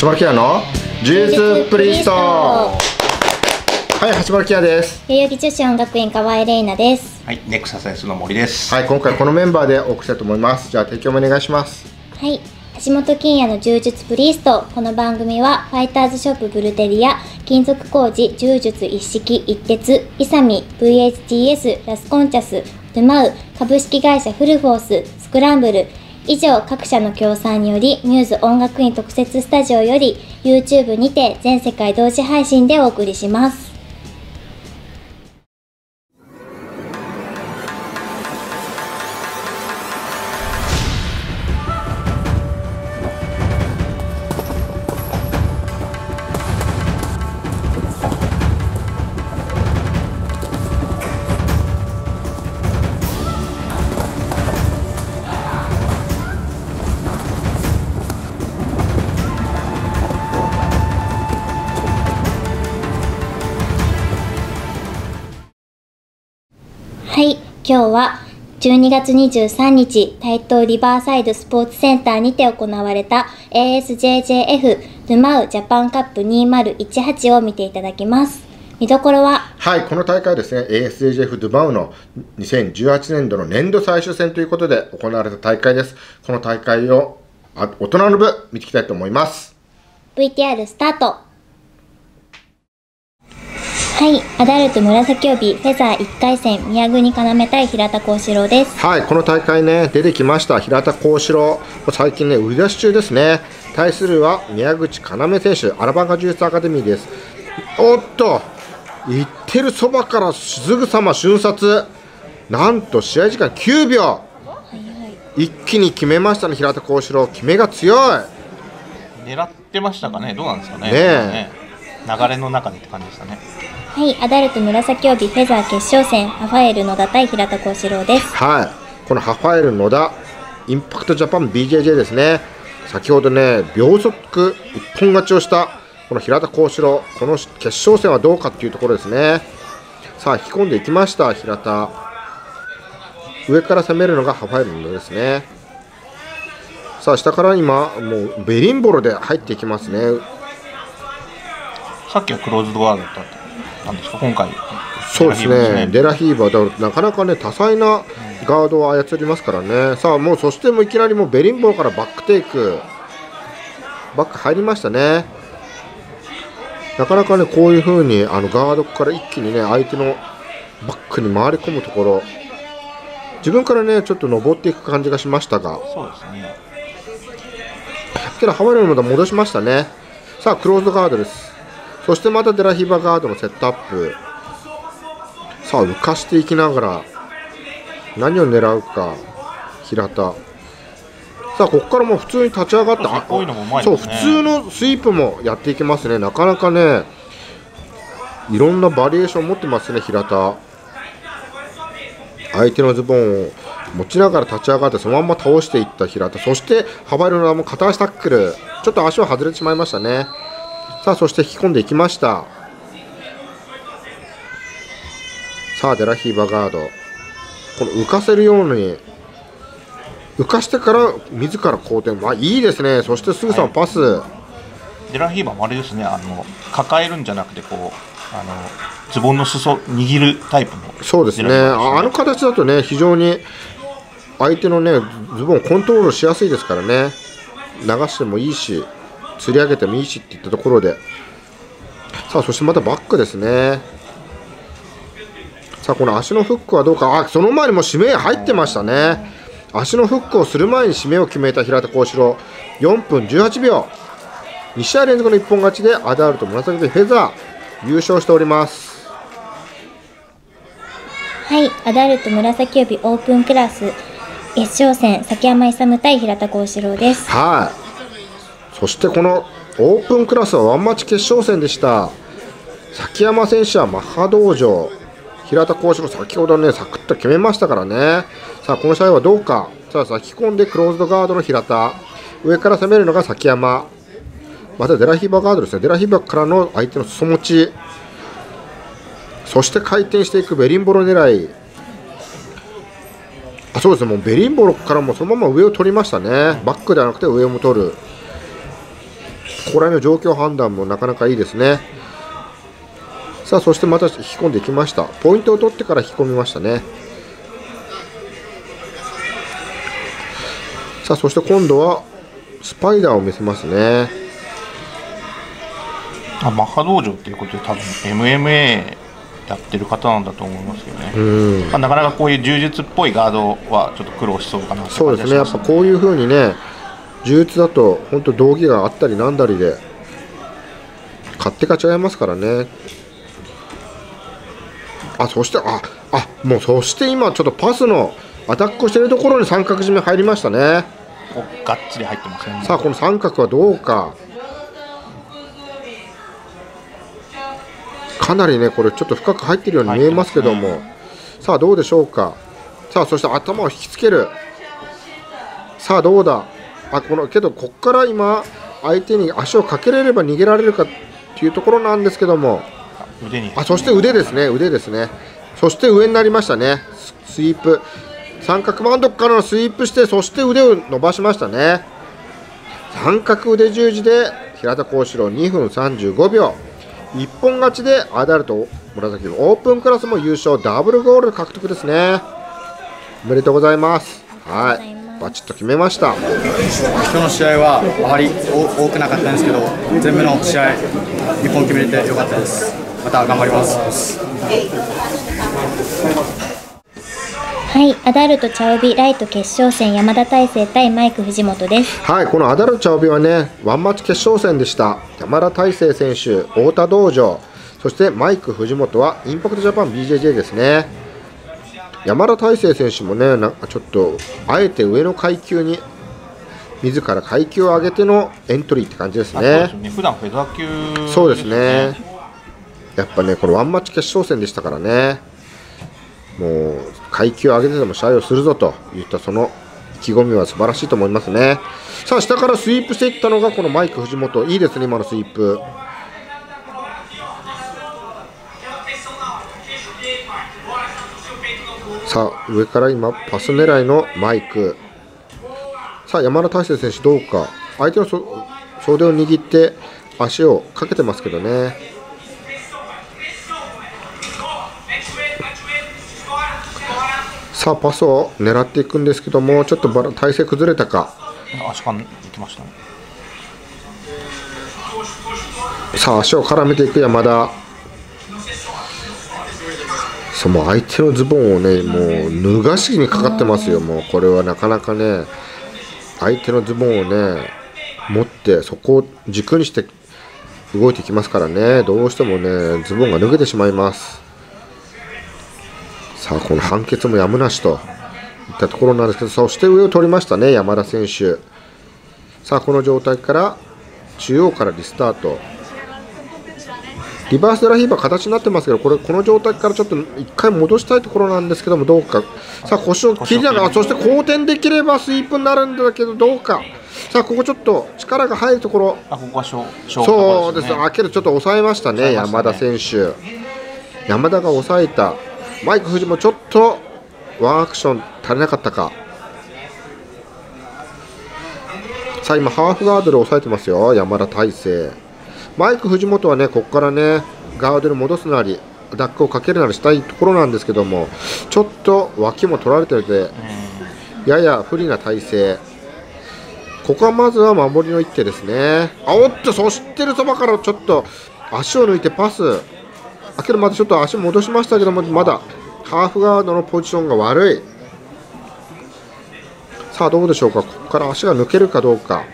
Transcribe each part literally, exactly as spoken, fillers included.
橋原キアの呪術プリスト。はい、橋原キアです。 代々木女子音楽院河合玲奈です。 はい、ネクサス S の森です。 はい、今回このメンバーでお送りしたいと思います。じゃあ提供もお願いします。 はい、橋本金也の呪術プリスト。この番組はファイターズショップブルテリア、金属工事呪術一式一鉄、イサミ ブイエイチティーエス ラスコンチャス、ドゥマウ株式会社フルフォース、スクランブル以上各社の協賛により、ミューズ音楽院特設スタジオより YouTube にて全世界同時配信でお送りします。はい、今日はじゅうにがつにじゅうさんにち、台東リバーサイドスポーツセンターにて行われた エーエスジェージェーエフ ドゥマウジャパンカップにせんじゅうはちを見ていただきます。見どころは、はい、 この大会ですね、エーエスジェージェーエフ ドゥマウのにせんじゅうはちねんどの年度最終戦ということで行われた大会です。この大会をあ大人の部見ていきたいと思います。 ブイティーアール スタート。はい、アダルト紫帯フェザーいっかい戦、宮國要対平田幸四郎です。 はい、この大会ね、出てきました平田幸四郎、最近ね、売り出し中ですね。対するは宮口要選手、アラバンガ呪術アカデミーです。おっと、言ってるそばからすぐさま瞬殺、なんと試合時間きゅうびょう、一気に決めましたね、平田幸四郎、決めが強い。 狙ってましたかね、どうなんですかね、 ねえ、 流れの中でって感じでしたね。 はい、アダルト紫帯フェザー決勝戦、ハファエル野田対平田幸四郎です。 はい、このハファエル野田、インパクトジャパン ビージェージェー ですね。先ほどね、秒速一本勝ちをしたこの平田幸四郎、この決勝戦はどうかっていうところですね。さあ、引き込んでいきました、平田。上から攻めるのがハファエル野田ですね。さあ、下から今、もうベリンボロで入っていきますね。 さっきはクローズドワードだったってなんですか、今回。 そうですね、デラヒーバー、だからなかなかね、多彩なガードを操りますからね。さあ、もうそしてもういきなりもうベリンボロからバックテイク、バック入りましたね。なかなかね、こういう風にあのガードから一気にね、相手のバックに回り込むところ、自分からね、ちょっと登っていく感じがしましたが、 そうですね。 けどハワイのまだ戻しましたね。さあ、クローズドガードです。そしてまたデラヒーバーガードのセットアップ。さあ、浮かしていきながら何を狙うか平田。さあ、ここからもう普通に立ち上がって、あ、 こういうのもうまいそう、 ですね。 普通のスイープもやっていきますね。なかなかね、いろんなバリエーションを持ってますね、平田。相手のズボンを持ちながら立ち上がってそのまま倒していった平田。そしてハバイルのも片足タックル、ちょっと足は外れてしまいましたね。さあ、そして引き込んでいきました。さあ、デラヒーバーガード、この浮かせるように浮かしてから自ら後転、まあ、いいですね。そしてすぐさまパス、はい、 デラヒーバーもあれですね、あの抱えるんじゃなくてこうあのズボンの裾握るタイプの、 そうですね、あの形だとね、非常に相手のねズボンをコントロールしやすいですからね。流してもいいし、釣り上げてもいいしっていったところで、さあ、そしてまたバックですね。さあ、この足のフックはどうか。あ、その前にも指名入ってましたね。足のフックをする前に指名を決めた平田幸四郎、よんぷんじゅうはちびょう、にしあい連続の一本勝ちでアダルト紫でフェザー優勝しております。 はい、アダルト紫帯オープンクラス決勝戦、崎山勇対平田幸四郎です。 はい、そしてこのオープンクラスはワンマッチ決勝戦でした。崎山選手はマッハ道場、平田幸四郎先ほどねサクッと決めましたからね。さあ、この試合はどうか。さあ、先込んでクローズドガードの平田、上から攻めるのが崎山、またデラヒーバーガードですね。デラヒーバーからの相手の裾持ち、そして回転していくベリンボロ狙い。あ、そうですね、もうベリンボロからもそのまま上を取りましたね。バックではなくて上も取る。 ここら辺の状況判断もなかなかいいですね。さあそしてまた引き込んでいきました。ポイントを取ってから引き込みましたね。さあそして今度はスパイダーを見せますね。 あマッハ道場っていうことで多分 エムエムエー やってる方なんだと思いますけどね。 うんまあ、なかなかこういう柔術っぽいガードはちょっと苦労しそうかなってそうですね。やっ感じがしますぱこういう風にね、柔術だと本当道着があったりなんだりで勝手が違いますからね。あそしてああもうそして今ちょっとパスのアタックをしているところに三角締め入りましたね。 こうがっつり入ってますね。 さあこの三角はどうか。かなりねこれちょっと深く入っているように見えますけども、 ね、 さあどうでしょうか。さあそして頭を引きつける。さあどうだ。あこのけどここから今相手に足をかけれれば逃げられるかっていうところなんですけども、 腕にあそして腕ですね腕ですね。そして上になりましたね。スイープ三角マンドからのスイープして、そして腕を伸ばしましたね。三角腕十字で平田幸四郎にふんさんじゅうごびょう一本勝ちでアダルト紫のオープンクラスも優勝ダブルゴール獲得ですね。おめでとうございます。はいバチッと決めました。 今日の試合はあまり多くなかったんですけど、全部の試合いっぽん決めれてよかったです。また頑張ります。 はい、アダルト茶帯ライト決勝戦山田大成対マイク藤本です。 はい、このアダルト茶帯はねワンマッチ決勝戦でした。山田大成選手、太田道場、そしてマイク藤本はインパクトジャパン ビージェージェー ですね。山田大成選手もねなんかちょっとあえて上の階級に自ら階級を上げてのエントリーって感じですね。 そうですね。普段フェザー級ですね。 そうですね。やっぱねこのワンマッチ決勝戦でしたからね、もう階級を上げてでも試合をするぞといったその意気込みは素晴らしいと思いますね。さあ下からスイープしていったのがこのマイク藤本、いいですね今のスイープ。さあ上から今パス狙いのマイク。さあ山田大成選手どうか。相手のそ袖を握って足をかけてますけどね。さあパスを狙っていくんですけども、ちょっとバラ体勢崩れたか。 足から行きましたね。 さあ足を絡めていく山田。そうもう相手のズボンをねもう脱がしにかかってますよ。もうこれはなかなかね相手のズボンをね持ってそこを軸にして動いてきますからね、どうしてもねズボンが脱げてしまいます。さあこの判決もやむなしといったところなんですけど、そして上を取りましたね山田選手。さあこの状態から中央からリスタート、リバースドラヒーバー形になってますけど、これこの状態からちょっと一回戻したいところなんですけどもどうか。さあ腰を切りながら、そして後転できればスイープになるんだけどどうか。さあここちょっと力が入るところ、 あここは勝そうですね。あけどちょっと抑えましたね山田選手。山田が抑えた。マイク藤もちょっとワンアクション足りなかったか。さあ今ハーフガードで抑えてますよ山田大成。マイク藤本はねここからねガードに戻すなりダックをかけるなりしたいところなんですけども、ちょっと脇も取られてるのでやや不利な体勢。ここはまずは守りの一手ですね。あおっとそしてるそばからちょっと足を抜いてパス。あけどまたちょっと足戻しましたけども、まだハーフガードのポジションが悪い。さあどうでしょうか。ここから足が抜けるかどうか。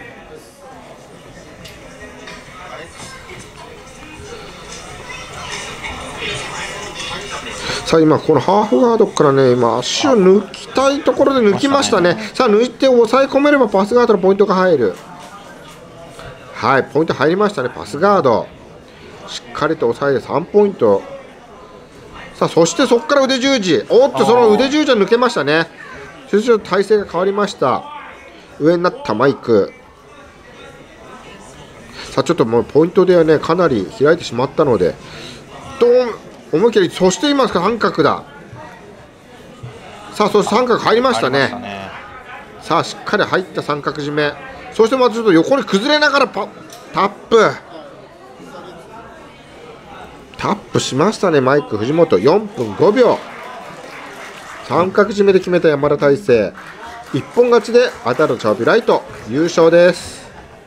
さあ今このハーフガードからね今足を抜きたいところで抜きましたね。さあ抜いて抑え込めればパスガードのポイントが入る。はいポイント入りましたね。パスガードしっかりと抑えてさんポイント。さあそしてそこから腕十字、おっとその腕十字は抜けましたね。ちょっと体勢が変わりました。上になったマイク。さあちょっともうポイントではねかなり開いてしまったのでどう思い切り、そして今三角だ。さあそして三角入りましたね。さあしっかり入った三角締め、そしてまたちょっと横に崩れながらパタップタップしましたね。マイク藤本よんぷんごびょう、三角締めで決めた山田大成、一本勝ちでアダルトチャオビライト優勝です。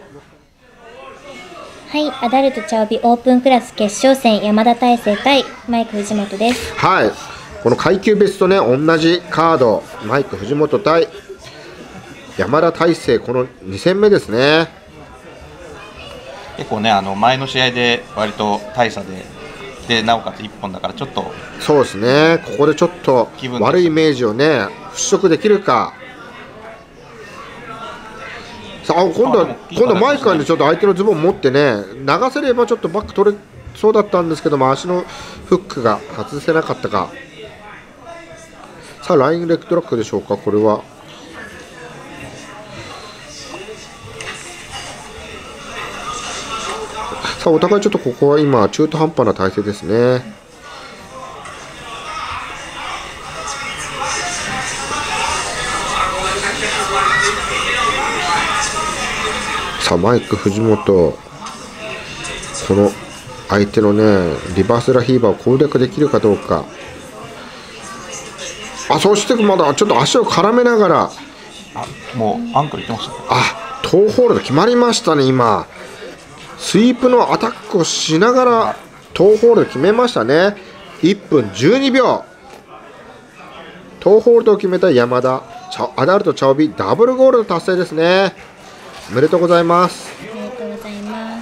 はい、アダルトチャオビオープンクラス決勝戦、山田大成対マイク藤本です。 はい、この階級別とね同じカード、マイク藤本対山田大成、このに戦目ですね。 結構ね、あの前の試合で割と大差ででなおかついっぽんだからちょっとそうですね、ここでちょっと悪いイメージをね払拭できるか。さあ今度は今度マイクがねちょっと相手のズボン持ってね流せればちょっとバック取れそうだったんですけども、足のフックが外せなかったか。さあラインレッグドラッグでしょうか。これはさあお互いちょっとここは今中途半端な体勢ですね。さあマイク藤本、この相手のねリバースラヒーバーを攻略できるかどうか。あ、そしてまだちょっと足を絡めながら、 あ、もうアンクルいってましたね。 あ、トーホールド決まりましたね。今スイープのアタックをしながらトーホールド決めましたね。いっぷんじゅうにびょう、トーホールドを決めた山田、アダルトチャオビダブルゴールド達成ですね。おめでとうございます。 ありがとうございます。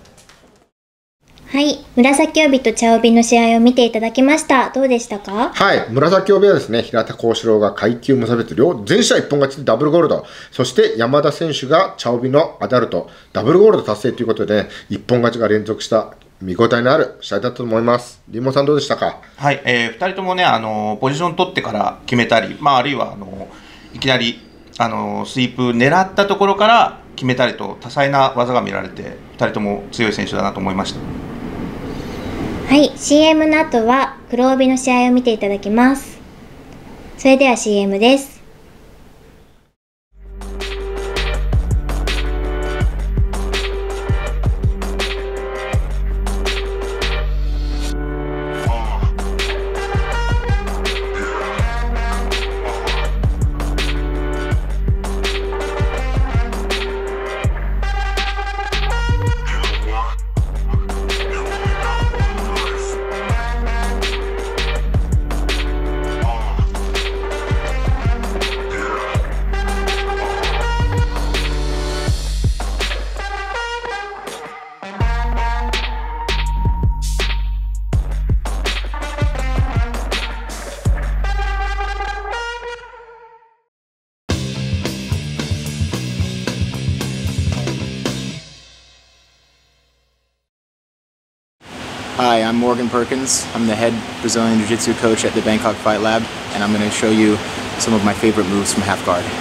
はい、紫帯と茶帯の試合を見ていただきました。どうでしたか？ はい、紫帯はですね、平田幸四郎が階級無差別両全試合一本勝ちでダブルゴールド、そして山田選手が茶帯のアダルトダブルゴールド達成ということで、ね、一本勝ちが連続した見応えのある試合だったと思います。リンモさんどうでしたか？ はい、えー、ふたりともね、あのポジション取ってから決めたり、まあ、あるいはあのいきなりあのスイープ狙ったところから決めたりと多彩な技が見られて、ふたりとも強い選手だなと思いました。 はい、シーエム の後は黒帯の試合を見ていただきます。それでは シーエム です。 Hi, I'm Morgan Perkins. I'm the head Brazilian Jiu-Jitsu coach at the Bangkok Fight Lab, and I'm going to show you some of my favorite moves from half guard.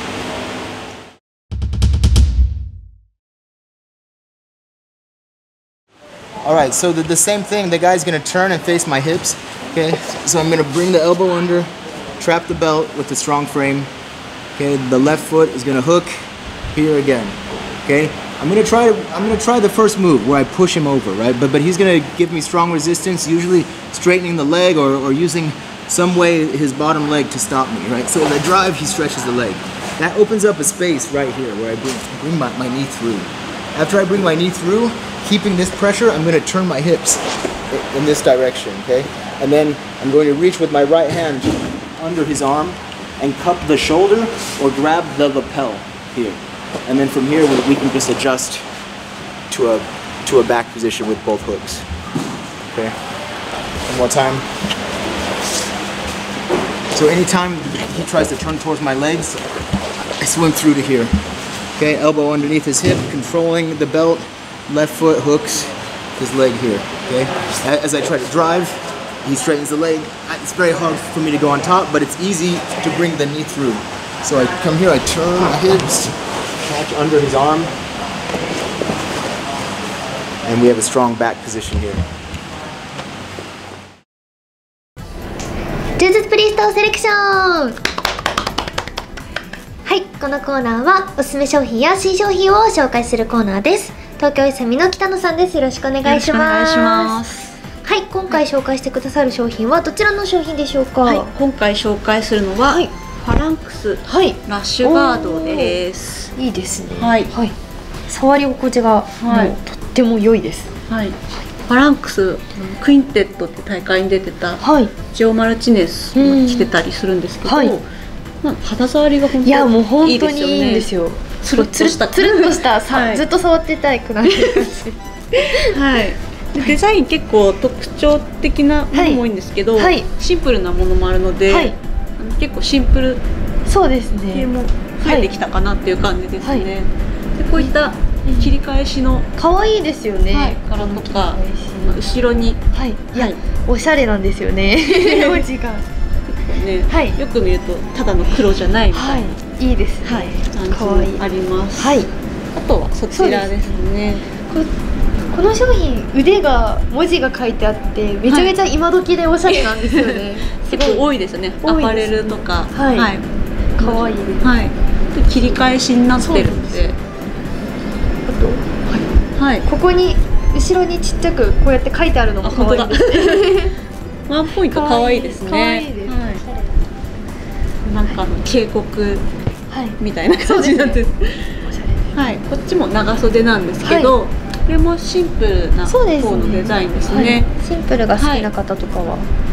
Alright, so the, the same thing, the guy's going to turn and face my hips. Okay, so I'm going to bring the elbow under, trap the belt with the strong frame. Okay, the left foot is going to hook here again. Okay, I'm gonna try. I'm gonna try the first move where I push him over, right? But but he's gonna give me strong resistance, usually straightening the leg or, or using some way his bottom leg to stop me, right? So as I drive, he stretches the leg. That opens up a space right here where I bring bring my, my knee through. After I bring my knee through, keeping this pressure, I'm gonna turn my hips in this direction, okay? And then I'm going to reach with my right hand under his arm and cup the shoulder or grab the lapel here. And then from here, we can just adjust to a to a back position with both hooks. Okay. One more time. So anytime he tries to turn towards my legs, I swing through to here. Okay, elbow underneath his hip, controlling the belt, left foot hooks his leg here. Okay. As I try to drive, he straightens the leg. It's very hard for me to go on top, but it's easy to bring the knee through. So I come here, I turn my hips, catch under his arm, and we have a strong back position here. 柔術プリストセレクション。はい、このコーナーはおすすめ商品や新商品を紹介するコーナーです。 東京イサミの北野さんです。よろしくお願いします。 よろしくお願いします。 はい、今回紹介してくださる商品はどちらの商品でしょうか。 はい、今回紹介するのは、 はい、 ファランクスはいラッシュガードです。 いいですね。 はい、 はい、触り心地が、はい、もうとっても良いです。 はい、ファランクスクインテットって大会に出てた、 はい、 ジオ・マルチネスも来てたりするんですけど、はい、まあ、肌触りが本当にいいですよね。いやもう本当にいいんですよ。 つるっとしたつるっとしたさ、はい、ずっと触ってたいくなる感じ。 はい。でデザイン結構特徴的なものも多いんですけど、はい、シンプルなものもあるので、はい、あの結構シンプルそうですね系も増えてきたかなっていう感じですね。はい、でこういった切り返しの可愛いですよね。はい、 柄とか後ろに、 はい、いや、はい、おしゃれなんですよね。文字がね、はい、よく見るとただの黒じゃないみたいな、はい、 いいですね。 はい、感じもあります。はい、あとはそちらですね。 この商品腕が文字が書いてあってめちゃめちゃ今時でおしゃれなんですよね。 結構多いですよね。アパレルとか、 はい、可愛いです。 はい。で切り返しになってるんで、あと、はい、 ここに後ろにちっちゃくこうやって書いてあるのも可愛いです。 ワンポイント可愛いですね。 可愛いです。 なんか警告みたいな感じなんです。はい。こっちも長袖なんですけど。これもシンプルな方のデザインですね。 はい、シンプルが好きな方とかは、はい、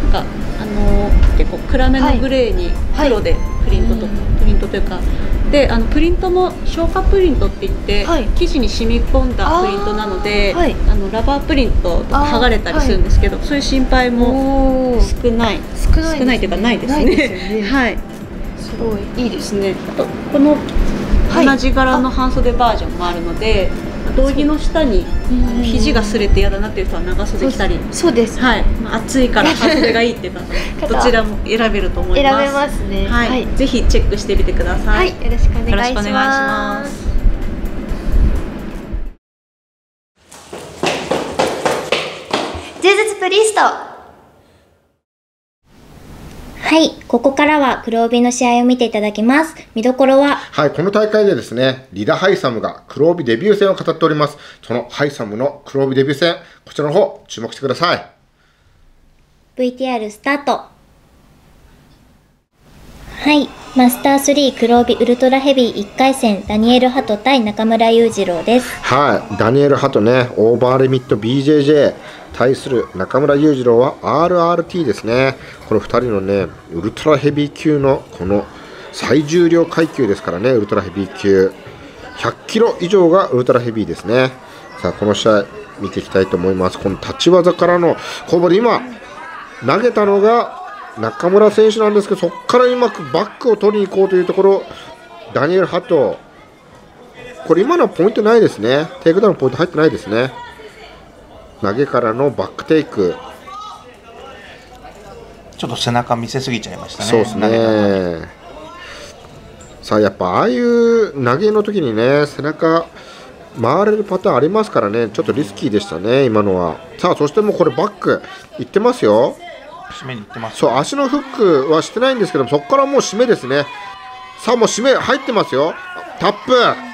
なんかあのー、結構暗めのグレーに黒でプリントと、はい、プリントというかであのプリントも消化プリントって言って、はい、生地に染み込んだプリントなので あ,、はい、あのラバープリントとか剥がれたりするんですけど、そういう心配も少ない少ない、ね、 少ないというかないですね。 ねはい、 すごいいいですね。あとこの同じ柄の半袖バージョンもあるので。道着の下に肘が擦れて嫌だなっていう人は長袖着たり、 そうです。 はい、暑いから半袖がいいっていうかどちらも選べると思います。 選べますね。 はい、はい、ぜひチェックしてみてください。 はい、よろしくお願いします。柔術プリスト。 はい、ここからは黒帯の試合を見ていただきます。見どころは、 はい、この大会でですね、リダ・ハイサムが黒帯デビュー戦を語っております。そのハイサムの黒帯デビュー戦、こちらの方注目してください。 ブイティーアール スタート。はい、マスタースリー黒帯ウルトラヘビーいっかい戦、ダニエル・ハト対中村裕次郎です。 はい、ダニエル・ハトね、オーバーリミット ビージェージェー対する中村裕次郎は アールアールティー ですね。このふたりのね、ウルトラヘビー級のこの最重量階級ですからね、ウルトラヘビー級ひゃっキロ以上がウルトラヘビーですね。さあこの試合見ていきたいと思います。この立ち技からの攻防で今投げたのが中村選手なんですけど、そこからうまくバックを取りに行こうというところ、ダニエル・ハト、これ今のはポイントないですね。テイクダウンのポイント入ってないですね。投げからのバックテイク、 ちょっと背中見せすぎちゃいましたね。 そうですね。さあやっぱああいう投げの時にね、背中回れるパターンありますからね、ちょっとリスキーでしたね今のは。さあそしてもうこれバックいってますよ。 締めにいってます。 そう、足のフックはしてないんですけども、そこからもう締めですね。さあもう締め入ってますよ。タップ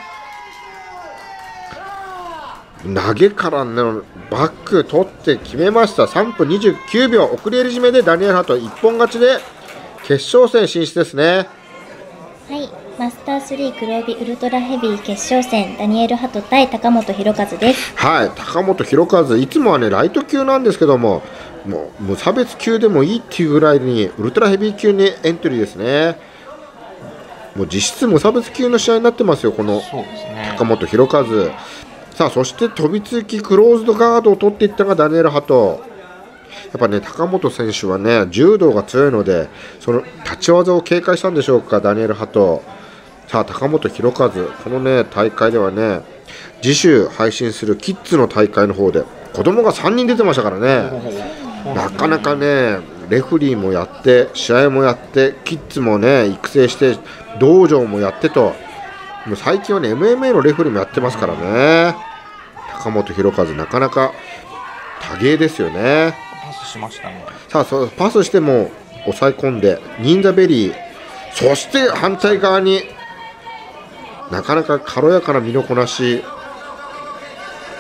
投げからのバック取って決めました。さんぷんにじゅうきゅうびょう遅れ襟締めでダニエル・ハト一本勝ちで決勝戦進出ですね。 はい、マスタースリー黒帯ウルトラヘビー決勝戦、ダニエル・ハト対高本博和です。 はい、高本博和、いつもはねライト級なんですけども、もう無差別級でもいいっていうぐらいにウルトラヘビー級にエントリーですね。もう実質無差別級の試合になってますよ、この高本博和。さあそして飛びつきクローズドガードを取っていったのがダニエル・ハト。やっぱね高本選手はね柔道が強いので、その立ち技を警戒したんでしょうか、ダニエル・ハト。さあ高本博和、このね大会ではね次週配信するキッズの大会の方で子供がさんにん出てましたからね。なかなかねレフリーもやって試合もやってキッズもね育成して道場もやってと、もう最近はね エムエムエー のレフリーもやってますからね。高本博和なかなか多芸ですよね。 パスしましたね。 さあそパスしても抑え込んでニンザベリー、そして反対側になかなか軽やかな身のこなし、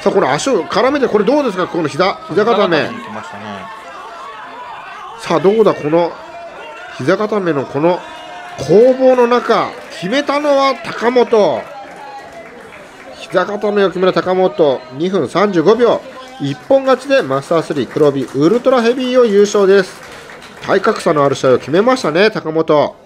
さあこの足を絡めて、これどうですか、この膝膝固め。さあどうだ、この膝固めのこの攻防の中、決めたのは高本。膝固めを決めた高本、にふんさんじゅうごびょう、一本勝ちでマスタースリー黒帯ウルトラヘビーを優勝です。体格差のある試合を決めましたね、高本。 はい、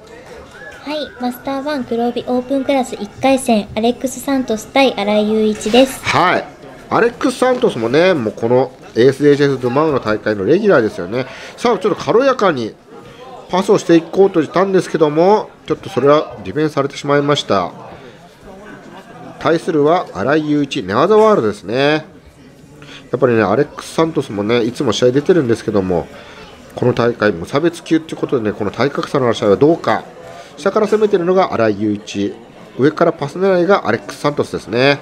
マスターワン黒帯オープンクラスいっかい戦、アレックス・サントス対新井雄一です。 はい、アレックス・サントスもね、もうこの エーエスエイチエフ ドマウの大会のレギュラーですよね。さあちょっと軽やかにパスをしていこうとしたんですけども、ちょっとそれはディフェンスされてしまいました。対するは新井雄一、寝技ワールドですね。やっぱりね、アレックス・サントスもね、いつも試合出てるんですけども、この大会無差別級ということでね、この体格差のある試合はどうか。下から攻めているのが新井雄一、上からパス狙いがアレックス・サントスですね。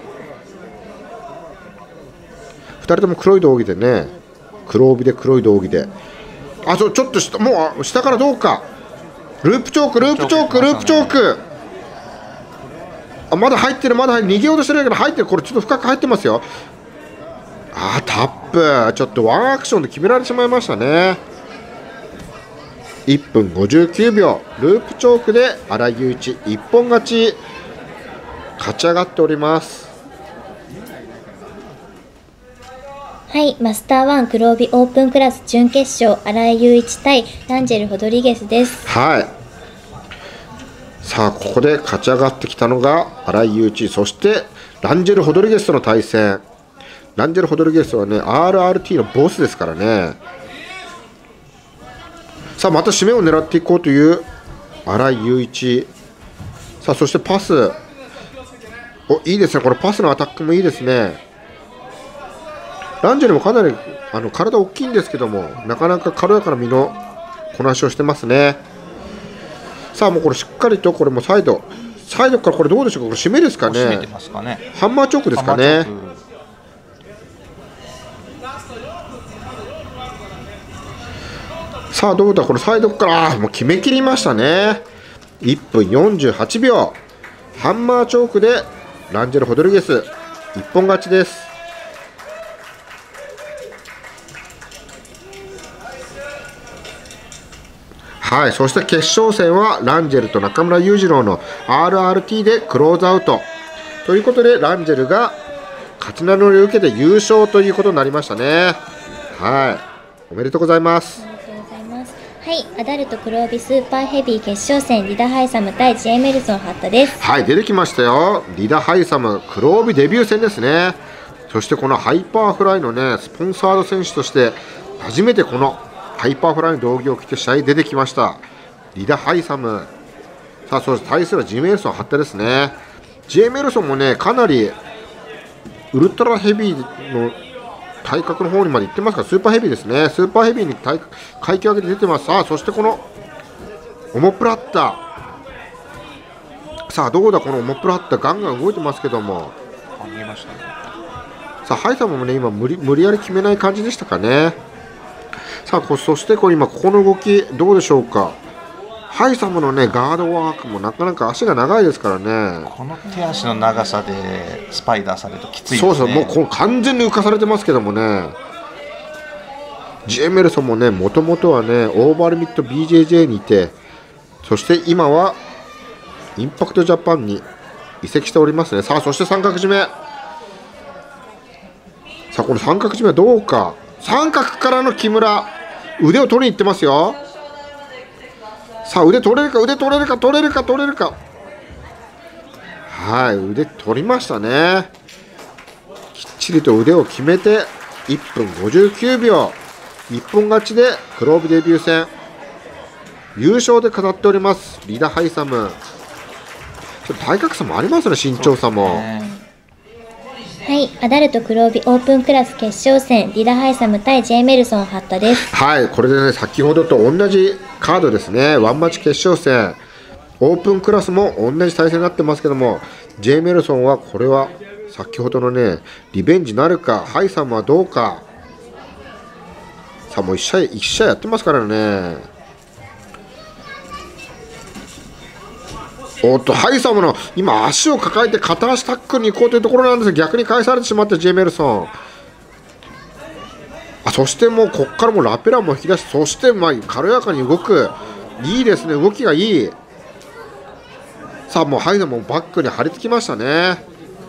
ふたりとも黒い道着でね、黒帯で黒い道着で、あ、そう、ちょっと下、もう下からどうか、ループチョーク、ループチョーク、ループチョーク、あ、まだ入ってる、まだ逃げようとしてるけど入ってる、これちょっと深く入ってますよ。あー、タップ、ちょっとワンアクションで決められてしまいましたね。いっぷんごじゅうきゅうびょう、ループチョークで新井雄一一本勝ち、勝ち上がっております。 はい、マスターワン黒帯オープンクラス準決勝、新井雄一対ランジェル・ホドリゲスです。 はい、さあここで勝ち上がってきたのが新井雄一、そしてランジェル・ホドリゲスとの対戦。ランジェル・ホドリゲスはね アールアールティー のボスですからね。さあまた締めを狙っていこうという新井雄一。さあそしてパス、お、いいですね、これパスのアタックもいいですね。ランジェルもかなりあの体大きいんですけども、なかなか軽やかな身のこなしをしてますね。さあもうこれしっかりと、これもサイドサイドからこれどうでしょうか、これ締めですかね、 締めてますかね、 ハンマーチョークですかね。さあどうだ、このサイドからあもう決めきりましたね。いっぷんよんじゅうはちびょう、ハンマーチョークでランジェル・ホドリゲス一本勝ちです。はい、そして決勝戦はランジェルと中村裕次郎の アールアールティー でクローズアウトということで、ランジェルが勝ち名乗りを受けて優勝ということになりましたね。はい、おめでとうございます。 はい、アダルト黒帯スーパーヘビー決勝戦、リダ・ハイサム対ジェイ・メルソン・ハッタです。 はい、出てきましたよ、リダ・ハイサム黒帯デビュー戦ですね。そしてこのハイパーフライのねスポンサード選手として初めてこのハイパーフライの道着を着て試合出てきましたリダ・ハイサム。さあそして対するジェイ・メルソン・ハッタですね。ジェイ・メルソンもねかなりウルトラヘビーの体格の方にまで行ってますから、スーパーヘビーですね。スーパーヘビーに階級上げて出てます。さあそしてこのオモプラッタ、さあどうだ、このオモプラッタガンガン動いてますけども、 あ、見えましたね。 さあハイサムもね今無理無理やり決めない感じでしたかね。さあこそしてこれ今ここの動きどうでしょうか。ハイサムのねガードワークもなかなか足が長いですからね。 この手足の長さでスパイダーされるときついですね。 そうそう、もうこう完全に浮かされてますけどもね。ジェイ・メルソンもねもともとはねオーバーリミット ビージェージェー にいて、そして今はインパクトジャパンに移籍しておりますね。さあそして三角締め、さあこの三角締めはどうか。三角からの木村、腕を取りに行ってますよ。さあ腕取れるか、腕取れるか、取れるか、取れるか。はい、腕取りましたね。きっちりと腕を決めていっぷんごじゅうきゅうびょう、一本勝ちで黒帯デビュー戦優勝で飾っておりますリダ・ハイサム。ちょっと体格差もありますね、身長差も。 はい、アダルト黒帯オープンクラス決勝戦、リダ・ハイサム対ジェイ・メルソン・ハッタです。 はい、これでね先ほどと同じカードですね。ワンマッチ決勝戦、オープンクラスも同じ対戦になってますけども、ジェイ・メルソンはこれは先ほどのねリベンジなるか、ハイサムはどうか。さあもういち試合いち試合やってますからね。 おっとハイサムの今足を抱えて片足タックルに行こうというところなんですが、逆に返されてしまったジェイメルソン。あ、そしてもうここからもラペラも引き出し、そしてまあ軽やかに動く、いいですね、動きがいい。さあもうハイサムもバックに張り付きましたね。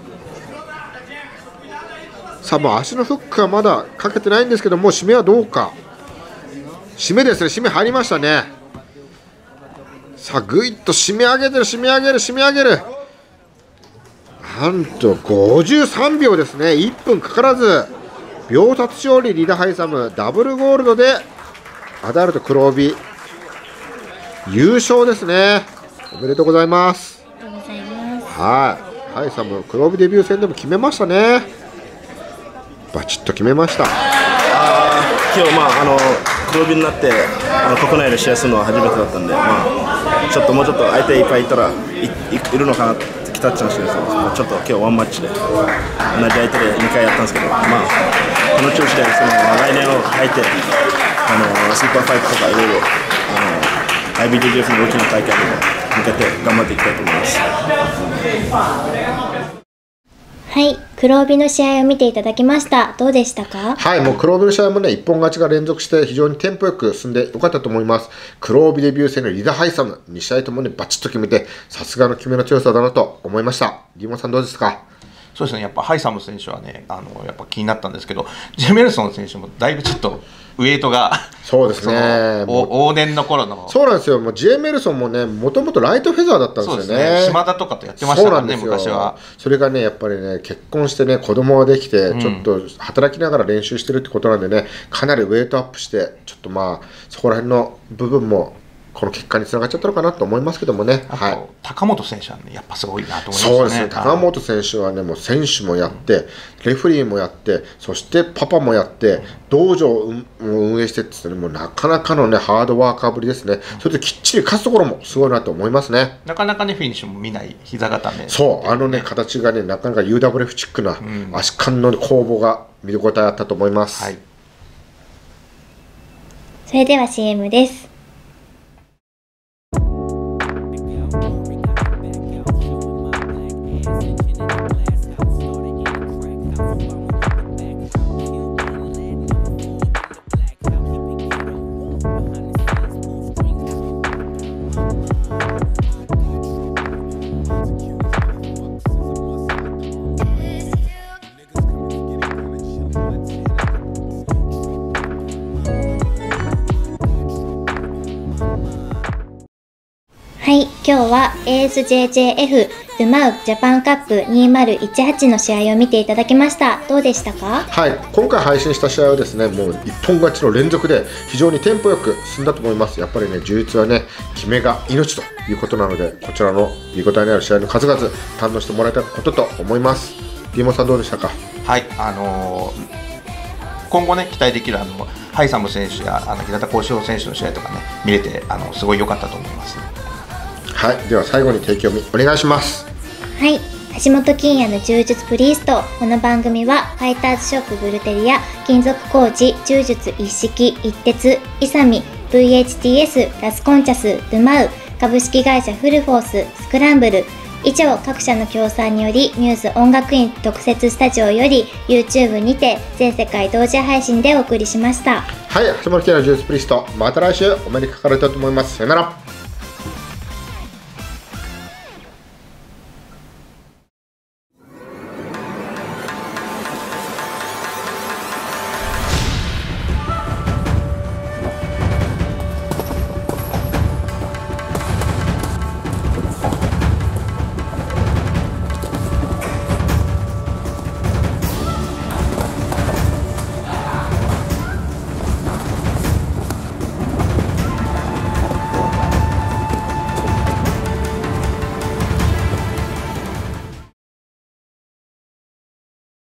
さあもう足のフックはまだかけてないんですけども、締めはどうか。締めですね、締め入りましたね。さあぐいっと締め上げてる、締め上げる、締め上げる。なんとごじゅうさんびょうですね。いっぷんかからず秒殺勝利、リダ・ハイサムダブルゴールドでアダルト黒帯優勝ですね。おめでとうございます。 ありがとうございます。 はい、ハイサム黒帯デビュー戦でも決めましたね。バチッと決めました。 あ今日まああの黒帯になってあの国内で試合するのは初めてだったんで、まあ、ちょっともうちょっと相手いっぱいいたら い, い, いるのかなって期待してましたけど、ちょっと今日ワンマッチで同じ相手でにかいやったんですけど、まあこの調子でその来年を入ってあのスーパーファイトとかいろいろあの アイビーティージーエフ の大きな大会に向けて頑張っていきたいと思います。 はい、黒帯の試合を見ていただきました。どうでしたか？ はい、もう黒帯の試合もね、一本勝ちが連続して非常にテンポよく進んでよかったと思います。黒帯デビュー戦のリダ・ハイサム、に試合ともにバチッと決めて、さすがの決めの強さだなと思いました。リモンさんどうですか？ そうですね、やっぱハイサム選手はね、あのやっぱ気になったんですけど、ジェメルソン選手もだいぶちょっとウエイトがそうですね、 往年の頃のそうなんですよ。もうジェイメルソンもね、もともとライトフェザーだったんですよね。 そうですね、島田とかとやってましたからね、昔は。 それがね、やっぱりね、結婚してね、子供ができて、うん、ちょっと働きながら練習してるってことなんでね、かなりウエイトアップして、ちょっとまあそこら辺の部分もこの結果につながっちゃったのかなと思いますけどもね。はい、 高本選手はね、やっぱすごいなと思いますね。 そうですね、高本選手はね、もう選手もやって、レフェリーもやって、そしてパパもやって、道場を運営してってってね、もうなかなかのね、ハードワーカーぶりですね。それできっちり勝つところもすごいなと思いますね。 なかなかね、フィニッシュも見ない膝固め。 そう、あのね、形がね、なかなか ユーダブリューエフ チックな足換の攻防が見応えあったと思います。はい、 それでは シーエム です。はい、今日は エーエスジェージェーエフ ドゥマウジャパンカップにせんじゅうはちの試合を見ていただきました。どうでしたか？ はい、今回配信した試合はですね、もう一本勝ちの連続で非常にテンポよく進んだと思います。やっぱりね、柔術はね、決めが命ということなので、こちらの見応えのある試合の数々堪能してもらえたことと思います。リーモンさんどうでしたか？ はい、あのー、今後ね、期待できるあのハイサム選手やあの平田幸四郎選手の試合とかね、見れてあのすごい良かったと思います。 はい、では最後に提供お願いします。 はい、橋本金也の柔術プリースト。この番組はファイターズショップブルテリア、金属工事、柔術一式、一鉄、イサミ、ブイエイチティーエス、ラスコンチャス、ドゥマウ、株式会社フルフォース、スクランブル、以上各社の協賛によりミューズ音楽院特設スタジオより YouTube にて全世界同時配信でお送りしました。 はい、橋本金也の柔術プリースト、また来週お目にかかれたと思います。さよなら。